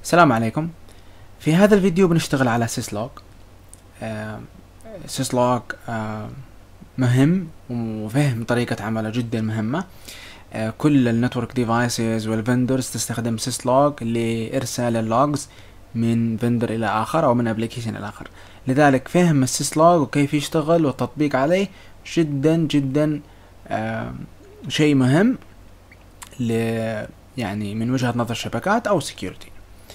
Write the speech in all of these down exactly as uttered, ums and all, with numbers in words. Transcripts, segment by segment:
السلام عليكم. في هذا الفيديو بنشتغل على سيسلوج. آه سيسلوج آه مهم وفهم طريقة عمله جدا مهمة. آه كل النتورك ديفايسز والفندرز تستخدم سيسلوج لإرسال اللوجز من فندر إلى آخر أو من أبليكيشن إلى آخر. لذلك فهم السيسلوج وكيف يشتغل والتطبيق عليه جدا جدا آه شيء مهم ل يعني من وجهة نظر الشبكات أو security.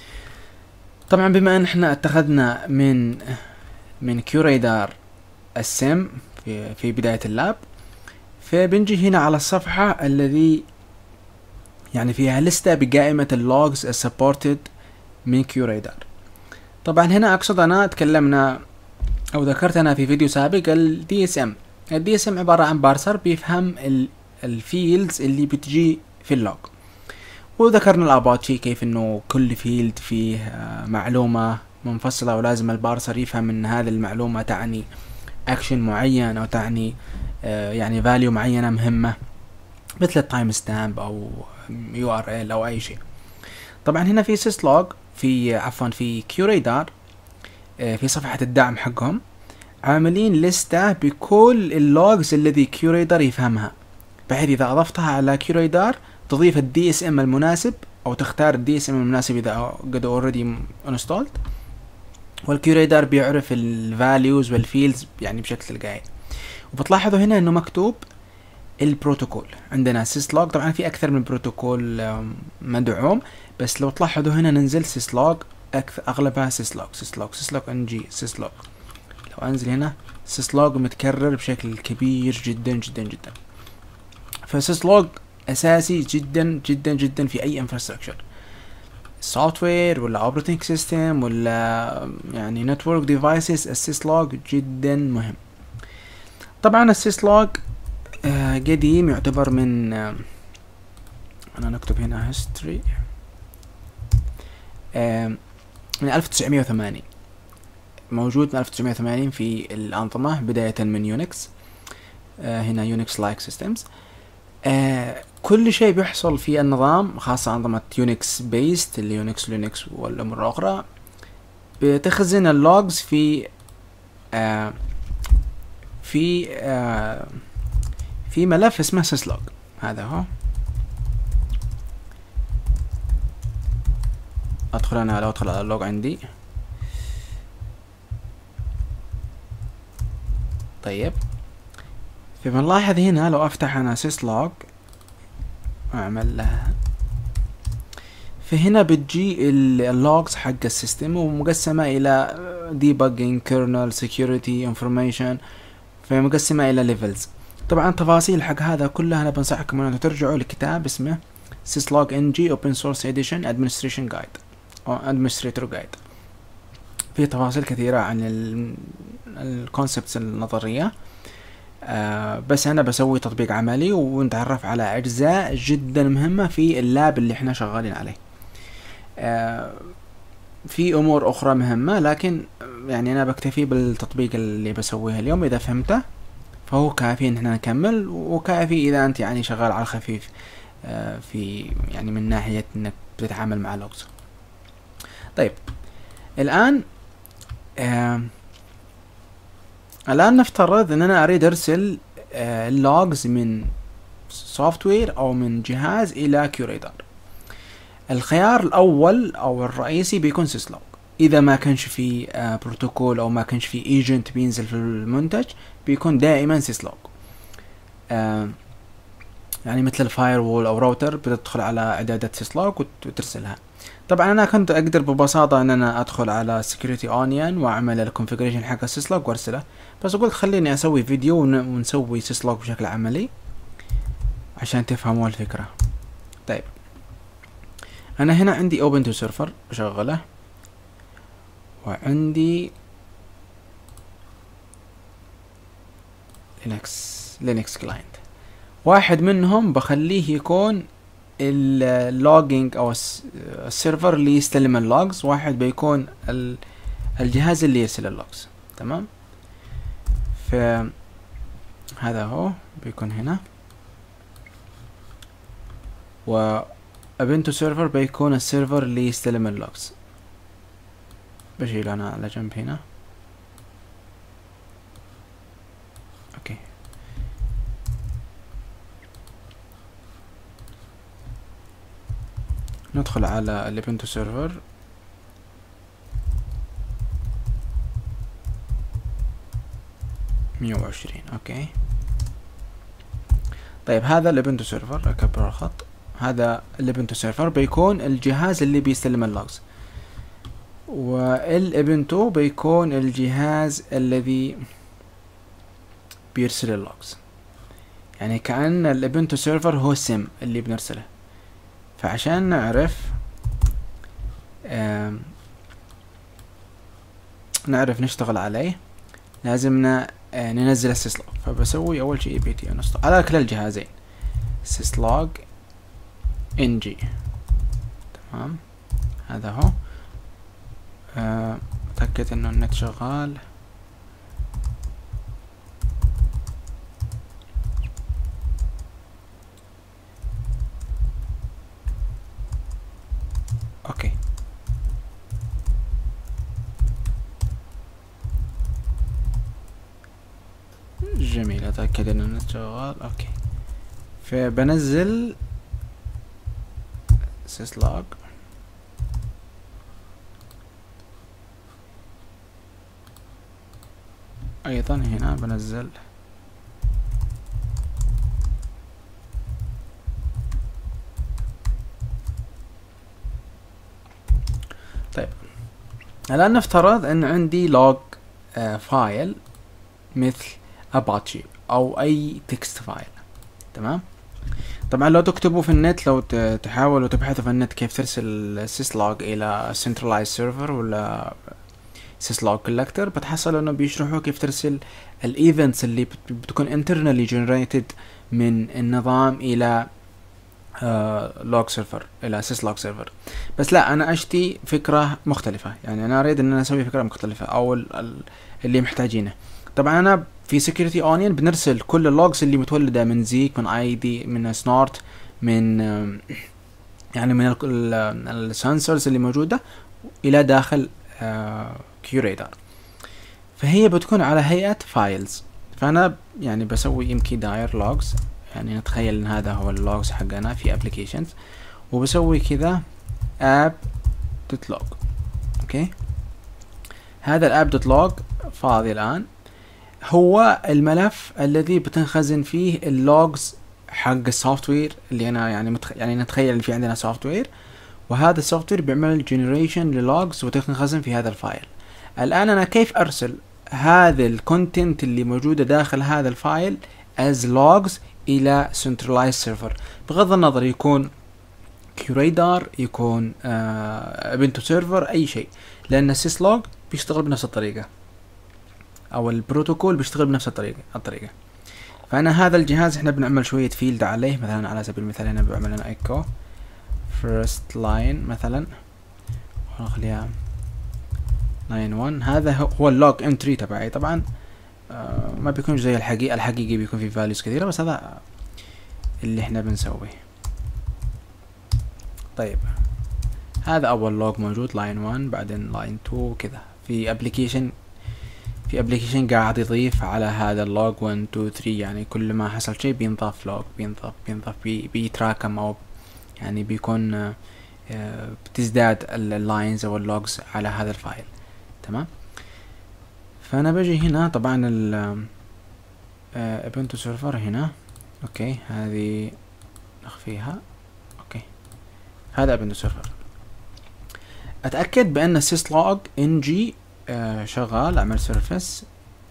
طبعا بما ان احنا اتخذنا من من كيوريدار السيم في في بداية اللاب، فبنجي هنا على الصفحة الذي يعني فيها لستة بقائمة اللوجز السبورتد من كيوريدار. طبعا هنا اقصد انا تكلمنا او ذكرت انا في فيديو سابق ال دي اس ام. ال دي اس ام عبارة عن بارسر بيفهم الفيلدز اللي بتجي في اللوج، وذكرنا الاباتشي كيف انه كل فيلد فيه معلومة منفصلة ولازم البارسر يفهم ان هذه المعلومة تعني اكشن معين او تعني يعني فاليو معينة مهمة مثل التايم ستامب او يو ار ال او اي شيء. طبعا هنا في سيسلوج في عفوا في كيوريدار في صفحة الدعم حقهم عاملين لستة بكل اللوجز الذي كيوريدار يفهمها، بحيث اذا اضفتها على كيوريدار تضيف الدي اس ام المناسب او تختار الدي اس ام المناسب اذا قد اوريدي انستولد، والكيوريدار بيعرف الفاليوز والفيلدز يعني بشكل تلقائي. وبتلاحظوا هنا انه مكتوب البروتوكول عندنا سيسلوج. طبعا في اكثر من بروتوكول مدعوم، بس لو تلاحظوا هنا ننزل سيسلوج اغلبها سيسلوج سيسلوج سيسلوج ان جي سيسلوج. لو انزل هنا سيسلوج متكرر بشكل كبير جدا جدا جدا. فسيسلوج اساسي جدا جدا جدا في اي انفراستراكشر، سوفت وير ولا اوبريتنج سيستم ولا يعني نتورك ديفايسز. السيسلوج جدا مهم. طبعا السيسلوج آه قديم، يعتبر من آه انا نكتب هنا هيستوري آه من ألف وتسعمية وثمانين، موجود من ألف وتسعمية وثمانين في الأنظمة بداية من يونكس. آه هنا يونكس لايك سيستمز. آه كل شيء بيحصل في النظام، خاصة أنظمة يونكس بيست اللي يونكس لينكس والأمور الأخرى، بتخزن اللوجز في آه في آه في ملف اسمه سيسلوج. هذا هو. أدخل أنا لو أدخل على اللوج عندي. طيب فبنلاحظ هنا لو أفتح أنا سيسلوج اعمل لها، فهنا بتجي اللوجز حق السيستم ومقسمة الى debugging kernel security information، فمقسمة الى levels. طبعا تفاصيل حق هذا كلها انا بنصحكم ان ترجعوا لكتاب اسمه Syslog-ng Open Source Edition Administration Guide او Administrator Guide. في تفاصيل كثيرة عن الكونسبتس النظرية. آه بس انا بسوي تطبيق عملي ونتعرف على اجزاء جدا مهمة في اللاب اللي احنا شغالين عليه. آه في امور اخرى مهمة، لكن يعني انا بكتفي بالتطبيق اللي بسويه اليوم. اذا فهمته فهو كافي ان احنا نكمل، وكافي اذا انت يعني شغال على الخفيف آه في يعني من ناحية انك بتتعامل مع لوجز. طيب الان آه الآن نفترض ان انا اريد ارسل اللوجز من سوفت وير او من جهاز الى كيوريدار. الخيار الاول او الرئيسي بيكون سيسلوج. اذا ما كانش في بروتوكول او ما كانش في ايجنت بينزل في المنتج، بيكون دائما سيسلوج. يعني مثل الفاير وول او راوتر، بتدخل على اعدادات سيسلوج وترسلها. طبعا انا كنت اقدر ببساطة ان انا ادخل على security onion واعمل الكونفيجريشن حق السيسلوج وارسله، بس قلت خليني اسوي فيديو ونسوي سيسلوج بشكل عملي عشان تفهموا الفكرة. طيب انا هنا عندي open to server بشغله، وعندي لينكس لينكس كلاينت. واحد منهم بخليه يكون اللوجينج او السيرفر اللي يستلم اللوجز، واحد بيكون الجهاز اللي يرسل اللوجز. تمام. فهذا هو بيكون هنا، ubuntu سيرفر بيكون السيرفر اللي يستلم اللوجز. بشيل انا على جنب هنا. اوكي ندخل على الubuntu سيرفر. مية وعشرين. اوكي طيب هذا الubuntu سيرفر، اكبر الخط. هذا الubuntu سيرفر بيكون الجهاز اللي بيستلم اللوجز، والubuntu بيكون الجهاز الذي بيرسل اللوجز. يعني كأن الubuntu سيرفر هو السيم اللي بنرسله. فعشان نعرف نعرف نشتغل عليه لازمنا ننزل السيسلوج. فبسوي اول شيء بي تي انستول على كلا الجهازين، syslog ng. تمام هذا هو. اتأكد انه النت شغال. اوكي جميل، اتأكد انه النت شغال. اوكي فبنزل syslog. ايضا هنا بنزل طيب الان نفترض ان عندي لوج آه فايل مثل apache او اي تكست فايل. تمام طبعا لو تكتبوا في النت، لو تحاولوا تبحثوا في النت كيف ترسل syslog الى centralized server ولا syslog collector، بتحصل انه بيشرحوا كيف ترسل الايفنتس اللي بتكون internally generated من النظام الى log server الى syslog server. بس لا، انا اشتي فكرة مختلفة، يعني انا اريد ان انا اسوي فكرة مختلفة او اللي محتاجينه. طبعا انا في security onion بنرسل كل اللوجز اللي متولدة من زيك، من اي دي، من سنارت، من يعني من السنسورز اللي موجودة الى داخل كيوريتر. فهي بتكون على هيئة فايلز. فانا يعني بسوي يمكن داير لوجز، يعني نتخيل ان هذا هو اللوجز حقنا في ابلكيشنز، وبسوي كذا app دوت log. اوكي هذا الاب دوت log فاضي الان، هو الملف الذي بتنخزن فيه اللوجز حق السوفت وير اللي انا يعني متخ... يعني نتخيل ان في عندنا سوفت وير، وهذا السوفت وير بيعمل جنريشن للوجز وتنخزن في هذا الفايل. الان انا كيف ارسل هذا الكونتنت اللي موجوده داخل هذا الفايل as logs الى centralized server؟ بغض النظر يكون كيوريدار، يكون ubuntu سيرفر، اي شيء، لان syslog بيشتغل بنفس الطريقه او البروتوكول بيشتغل بنفس الطريقه الطريقه فانا هذا الجهاز احنا بنعمل شويه فيلد عليه. مثلا على سبيل المثال هنا بعمل لنا echo first line مثلا، ونخليها لاين واحد. هذا هو اللوج انتري تبعي. طبعا آه ما بيكون زي الحقيقي، الحقيقي بيكون في فاليوز كثيره، بس هذا اللي احنا بنسويه. طيب هذا اول لوج موجود لاين واحد، بعدين لاين اتنين كذا. في ابلكيشن في ابلكيشن قاعد يضيف على هذا اللوج واحد اتنين تلاتة، يعني كل ما حصل شيء بينضاف لوج، بينضاف بينضاف بي بيتراكم، او يعني بيكون آه بتزداد اللاينز او اللوجز على هذا الفايل. تمام فانا بجي هنا طبعا ال ubuntu سيرفر هنا. اوكي هذه نخفيها. اوكي هذا ubuntu سيرفر. اتاكد بان syslog-ng آه شغال. اعمل سيرفيس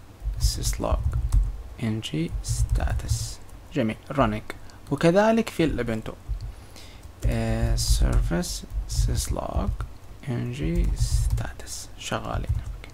syslog-ng status. جميل running. وكذلك في الubuntu آه سيرفيس syslog-ng status شغالين. أوكي.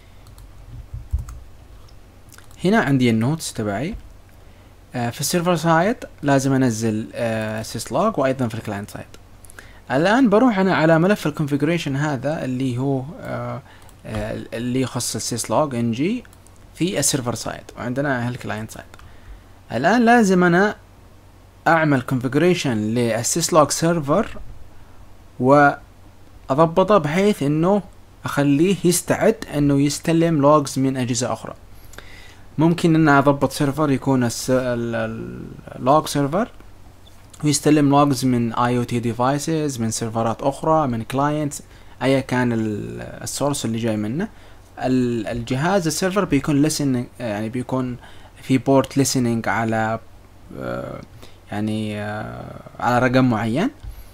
هنا عندي النوتس تبعي. آه في السيرفر سايد لازم انزل آه syslog، وايضا في الكلاينت سايد. الان بروح انا على ملف الكونفيجريشن هذا اللي هو آه آه اللي يخص syslog-ng في السيرفر سايد، وعندنا الكلاينت سايد. الان لازم انا اعمل configuration للسيسلوج سيرفر واضبطه بحيث انه اخليه يستعد انه يستلم لوجز من اجهزة اخرى. ممكن ان اضبط سيرفر يكون اللوج سيرفر ويستلم لوجز من اي او تي ديفايسز، من سيرفرات اخرى، من كلاينتس، ايا كان السورس اللي جاي منه. الجهاز السيرفر بيكون listen، يعني بيكون في بورت listening على يعني على رقم معين،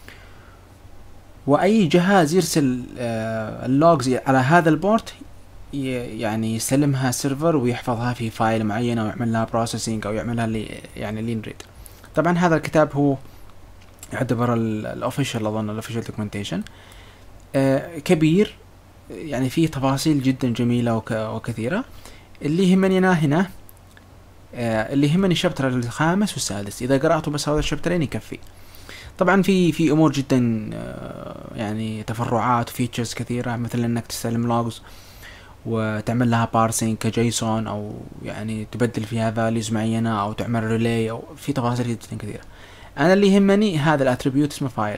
واي جهاز يرسل اللوجز على هذا البورت يعني يستلمها السيرفر ويحفظها في فايل معين او يعمل لها بروسيسنج او يعملها لي يعني لين ريد. طبعا هذا الكتاب هو يعتبر الاوفيشال، اظن الاوفيشال دوكيومنتيشن كبير، يعني فيه تفاصيل جدا جميلة وكثيرة. اللي يهمني هنا آه اللي يهمني الشابتر الخامس والسادس، اذا قرأته بس هذا الشابترين يكفي. طبعا في في امور جدا آه يعني تفرعات وفيتشرز كثيرة، مثل انك تستلم لوجز وتعمل لها بارسينج كجيسون، او يعني تبدل فيها فاليوز معينة، او تعمل ريلي، او في تفاصيل جدا كثيرة. انا اللي يهمني هذا الاتريبيوت اسمه فايل،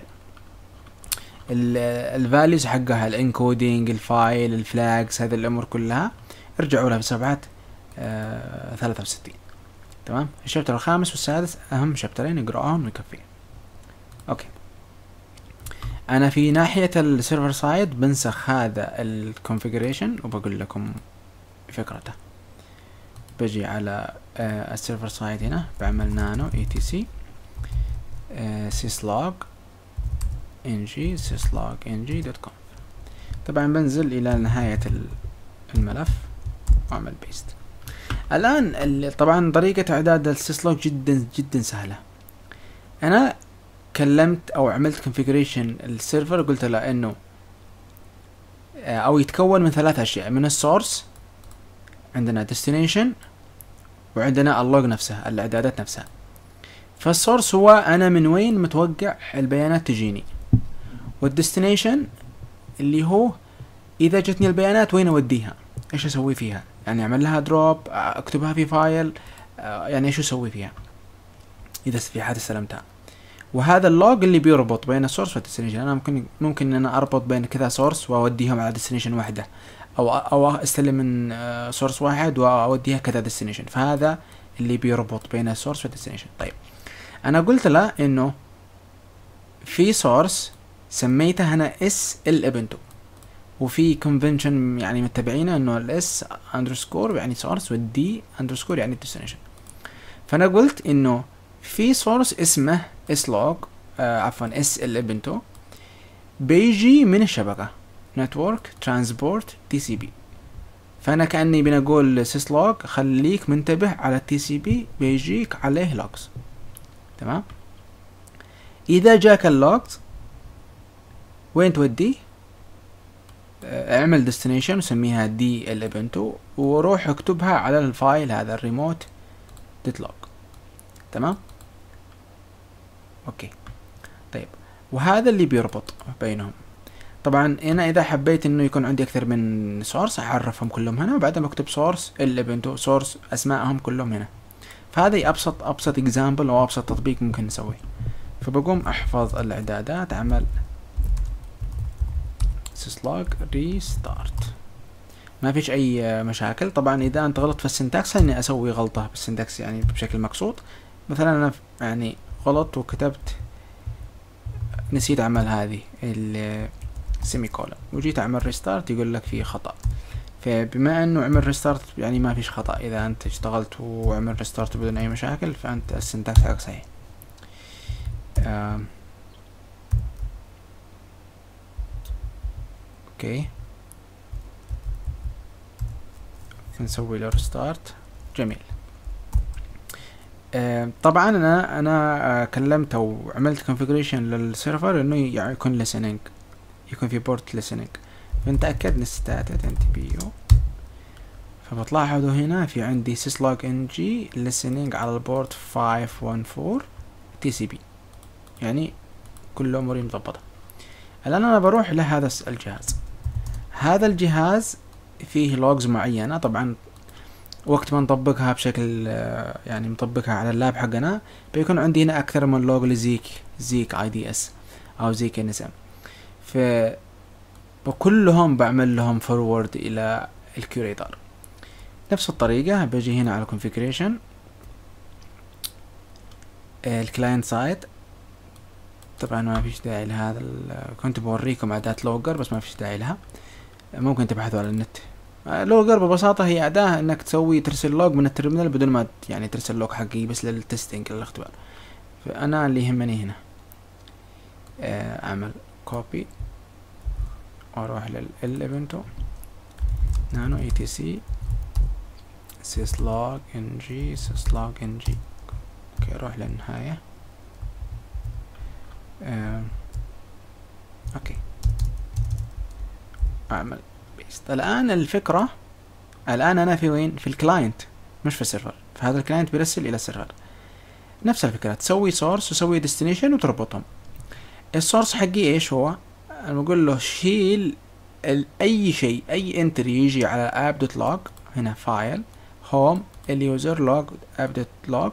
الفاليوز حقها، الانكودينج، الفايل، الفلاجز، هذه الامور كلها ارجعوا لها بصفحة آه ثلاثة وستين. تمام. الشابتر الخامس والسادس اهم شابترين اقرأهم ويكفي. اوكي، انا في ناحية السيرفر سايد بنسخ هذا الكونفيجريشن وبقول لكم فكرته. بجي على آه السيرفر سايد هنا، بعمل نانو اي تي سي syslog ng syslog-ng دوت كوم. طبعا بنزل الى نهاية الملف واعمل بيست. الان طبعا طريقة اعداد السيسلوج جدا جدا سهلة. انا كلمت او عملت كونفيجريشن السيرفر، قلت له انه او يتكون من ثلاث اشياء، من السورس، عندنا ديستنيشن، وعندنا اللوج نفسها، الاعدادات نفسها. فالسورس هو انا من وين متوقع البيانات تجيني، والديستنيشن اللي هو اذا جتني البيانات وين اوديها، ايش اسوي فيها، يعني اعمل لها دروب، اكتبها في فايل، يعني ايش اسوي فيها اذا في حاجه استلمتها. وهذا اللوج اللي بيربط بين السورس والديستنيشن. انا ممكن ممكن ان انا اربط بين كذا سورس واوديهم على ديستنيشن واحده، او او استلم من سورس واحد واوديها كذا ديستنيشن. فهذا اللي بيربط بين السورس والديستنيشن. طيب انا قلت له انه في سورس سميته هنا اس ال ابنتو، وفي كونفنشن يعني متبعينه انه الاس اندرسكور يعني سورس، والدي اندرسكور يعني ديستنيشن. فانا قلت انه في سورس اسمه اسلوج آه عفوا اس ال ابنتو، بيجي من الشبكه نتورك ترانسبورت تي سي بي. فانا كاني بنقول سيسلوج خليك منتبه على التي سي بي، بيجيك عليه لوجز. تمام. اذا جاك اللوجز وين توديه؟ اعمل ديستنيشن وسميها دي ال ابنتو، وروح اكتبها على الفايل هذا الريموت دوت لوج. تمام. اوكي. طيب وهذا اللي بيربط بينهم. طبعا انا اذا حبيت انه يكون عندي اكثر من سورس اعرفهم كلهم هنا، وبعدين اكتب سورس ال ابنتو، سورس اسمائهم كلهم هنا. فهذا ابسط ابسط اكزامبل او ابسط تطبيق ممكن نسويه. فبقوم احفظ الاعدادات، اعمل syslog restart، ما فيش اي مشاكل. طبعا اذا انت غلط في السنتكس، اني اسوي غلطة بالسنتكس يعني بشكل مقصود. مثلا انا يعني غلط وكتبت نسيت اعمل هذه السيمي كولن، وجيت اعمل ريستارت يقول لك في خطأ. فبما انه عمل ريستارت يعني ما فيش خطأ، اذا انت اشتغلت وعمل ريستارت بدون اي مشاكل فانت السنتكس حقك صحيح. اوكي نسوي له ريستارت. جميل. آه طبعا انا انا آه كلمت او عملت كونفيجريشن للسيرفر انه يعني يكون listening، يكون في بورت listening. فنتأكد نستاتد انت بيو. فبتلاحظوا هنا في عندي syslog-ng listening على البورت خمسة واحد أربعة تي سي بي، يعني كل اموري مضبطة. الان انا بروح لهذا الجهاز. هذا الجهاز فيه لوجز معينة. طبعا وقت ما نطبقها بشكل يعني نطبقها على اللاب حقنا بيكون عندي هنا اكثر من لوج لزيك زيك اي دي اس او زيك ان اس ام، ف وكلهم بعمل لهم فورورد الى الكوريتور. نفس الطريقة بجي هنا على configuration الكلاينت سايد. طبعا ما فيش داعي لهذا، كنت بوريكم أداة لوجر بس ما فيش داعي لها، ممكن تبحثوا على النت. لوجر ببساطة هي أداة انك تسوي ترسل لوج من الترمينال بدون ما يعني ترسل لوج حقيقي، بس للتستنج للاختبار. فأنا اللي يهمني هنا أعمل كوبي واروح للإليفنتو نانو اي تي سي syslog-ng syslog-ng. اوكي اروح للنهاية. آه. اوكي اعمل بيست. الان الفكرة الان انا في وين؟ في الكلاينت مش في السيرفر، فهذا الكلاينت بيرسل الى السيرفر. نفس الفكرة، تسوي سورس وتسوي ديستنيشن وتربطهم. السورس حقي ايش هو؟ انا بقول له شيل اي شيء، اي انتري يجي على اب دوت لوج، هنا فايل هوم اليوزر لوج اب دوت لوج.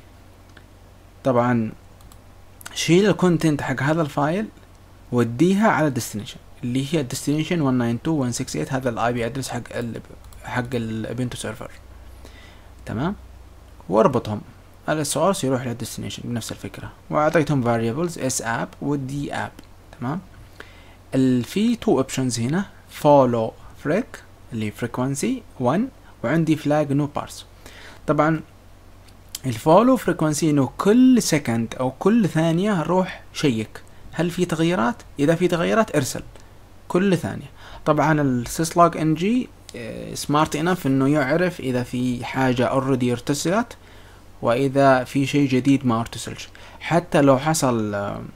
طبعا شيل الكونتنت حق هذا الفايل وديها على الديستنيشن اللي هي الديستنيشن واحد تسعة اثنين واحد ستة ثمانية، هذا الاي بي ادرس حق ال حق البنتو سيرفر. تمام، واربطهم على السورس يروح للديستنيشن بنفس الفكرة، واعطيتهم variables اس اب ودي اب. تمام، في تو اوبشنز هنا، follow freq اللي frequency واحد، وعندي flag no parse. طبعا الفولو فريكونسي انه كل سكند او كل ثانية روح شيك هل في تغييرات، اذا في تغييرات ارسل كل ثانية. طبعا السيسلوج ان جي سمارت انف انه يعرف اذا في حاجة اوريدي ارتسلت واذا في شيء جديد ما ارتسلش. حتى لو حصل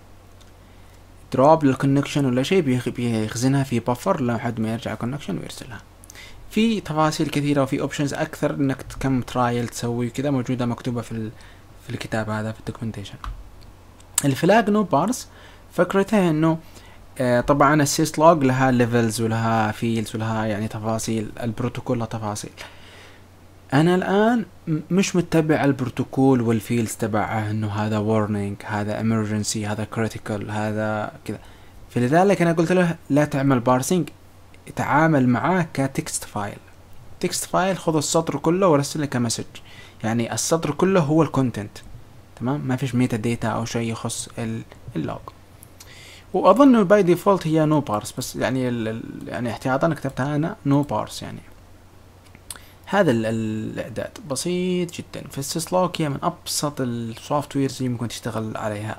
دروب للكونكشن ولا شيء بيخزنها في بفر لحد ما يرجع كونكشن ويرسلها. في تفاصيل كثيرة وفي اوبشنز اكثر انك كم ترايل تسوي كذا، موجودة مكتوبة في في الكتاب هذا في الدوكيومنتيشن. الفلاج نو بارس فكرتها انه آه طبعا السيسلوج لها ليفلز ولها فيلز ولها يعني تفاصيل، البروتوكول لها تفاصيل. انا الان مش متبع البروتوكول والفيلز تبعه انه هذا warning، هذا emergency، هذا critical، هذا كذا. فلذلك انا قلت له لا تعمل بارسينج، تعامل معاه كتكست فايل. تكست فايل خذ السطر كله ورسله كمسج، يعني السطر كله هو الكونتنت. تمام، ما فيش ميتا داتا او شيء يخص اللوج. واظن باي ديفولت هي نو بارس، بس يعني يعني احتياطا كتبتها انا نو بارس. يعني هذا الاعداد بسيط جدا في السيسلوج، هي من ابسط السوفت ويرز اللي ممكن تشتغل عليها.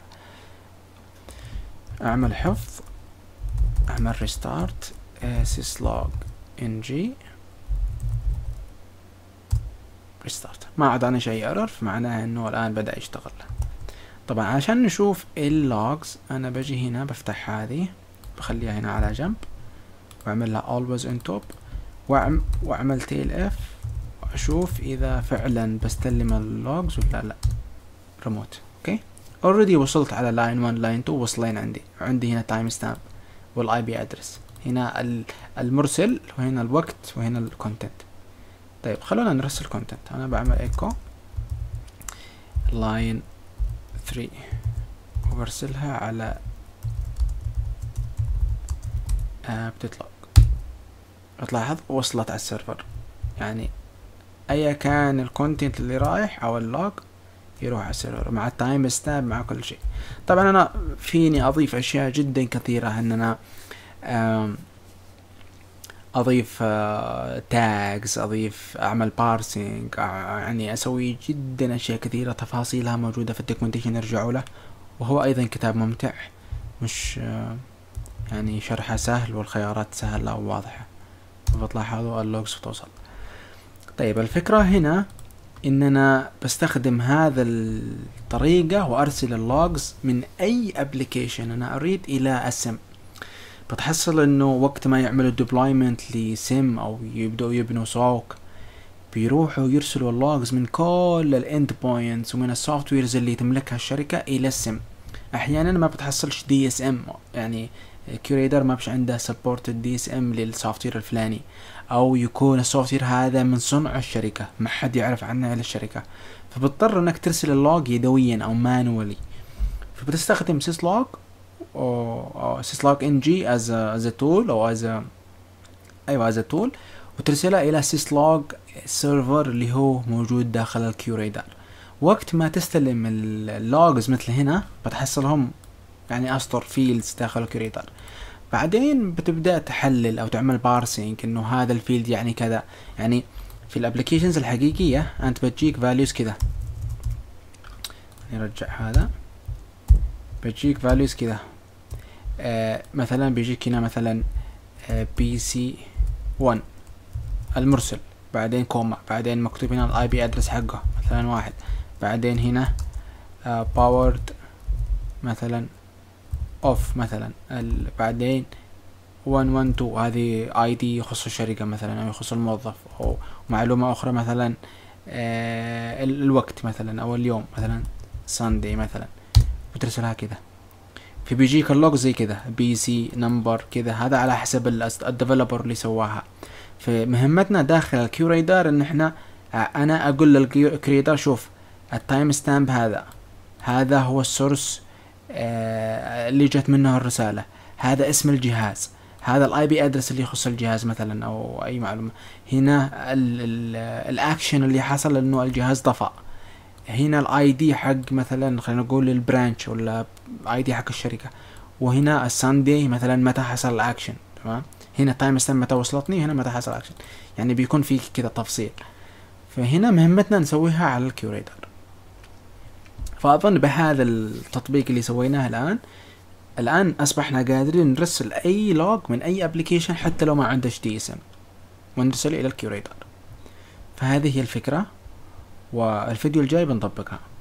اعمل حفظ، اعمل ريستارت syslog-ng ريستارت، ما اعطاني شيء ايرور، فمعناها انه الان بدأ يشتغل. طبعا عشان نشوف اللوجز انا بجي هنا بفتح هذه بخليها هنا على جنب واعمل لها always in top واعمل tail f واشوف اذا فعلا بستلم اللوجز ولا لا. ريموت اوكي، اوريدي وصلت على لاين واحد لاين اثنين، وصلين عندي عندي هنا تايم ستامب والاي بي ادرس، هنا المرسل وهنا الوقت وهنا الكونتنت. طيب خلونا نرسل كونتنت. انا بعمل ايكو لاين ثلاثة وبرسلها على اب تطلق. تلاحظ وصلت على السيرفر، يعني ايا كان الكونتنت اللي رايح او اللوج يروح على السيرفر مع التايم ستامب مع كل شيء. طبعا انا فيني اضيف اشياء جدا كثيرة، ان انا اضيف تاجز، اضيف اعمل بارسينج، يعني اسوي جدا اشياء كثيرة تفاصيلها موجودة في الدوكيومنتيشن، ارجعوا له. وهو ايضا كتاب ممتع، مش يعني شرحه سهل والخيارات سهلة وواضحة، بتلاحظوا اللوجز بتوصل. طيب الفكرة هنا اننا بستخدم هذا الطريقة وارسل اللوجز من اي ابليكيشن انا اريد الى السم. بتحصل انه وقت ما يعملوا ديبلويمنت لسيم او يبدأوا يبنوا سوق بيروحوا يرسلوا اللوجز من كل الاند بوينتس ومن السوفت ويرز اللي تملكها الشركة الى السم. احيانا ما بتحصلش دي اس ام، يعني كيوريتر ما بش عنده سبورت دي اس ام للسوفت وير الفلاني، او يكون السوفت وير هذا من صنع الشركه ما حد يعرف عنه الا الشركه، فبتضطر انك ترسل اللوج يدويا او مانولي. فبتستخدم سيسلوج او سيسلوج ان جي از از تول او از ايوه از تول، وترسلها الى سيسلوج سيرفر اللي هو موجود داخل الكيوريتر. وقت ما تستلم اللوجز مثل هنا بتحصلهم يعني اسطر فيلدز داخل الكيوريتر، بعدين بتبدأ تحلل او تعمل بارسينج انه هذا الفيلد يعني كذا. يعني في الابليكيشنز الحقيقية انت بتجيك فاليوز كذا، نرجع هذا، بتجيك فاليوز كذا، آه مثلا بيجيك هنا مثلا آه بي سي واحد المرسل، بعدين كوما، بعدين مكتوب هنا الاي بي ادرس حقه مثلا واحد، بعدين هنا آه باورد مثلا اوف مثلا، بعدين واحد واحد اتنين هذه اي دي يخص الشركة مثلا او يخص الموظف، او معلومة اخرى مثلا آه الوقت مثلا او اليوم مثلا ساندي مثلا، وترسلها كذا. في بيجيك اللوج زي كذا بي سي نمبر كذا، هذا على حسب الديفلوبر اللي سواها. فمهمتنا داخل الكيوريتر ان احنا انا اقول للكريتر شوف التايم ستامب هذا، هذا هو السورس آه اللي جت منه الرسالة، هذا اسم الجهاز، هذا الاي بي ادرس اللي يخص الجهاز مثلا او اي معلومة، هنا الاكشن اللي حصل انه الجهاز طفى، هنا الاي دي حق مثلا خلينا نقول البرانش ولا اي دي حق الشركة، وهنا الساندي مثلا متى حصل الاكشن، تمام، هنا تايم ستامب متى وصلتني، هنا متى حصل الاكشن، يعني بيكون في كذا تفصيل. فهنا مهمتنا نسويها على الكيوريتر. فاظن بهذا التطبيق اللي سويناه الان الان اصبحنا قادرين نرسل اي لوج من اي ابلكيشن حتى لو ما عندش دي اس ام ونرسله الى الكيوريتر. فهذه هي الفكرة، والفيديو الجاي بنطبقها.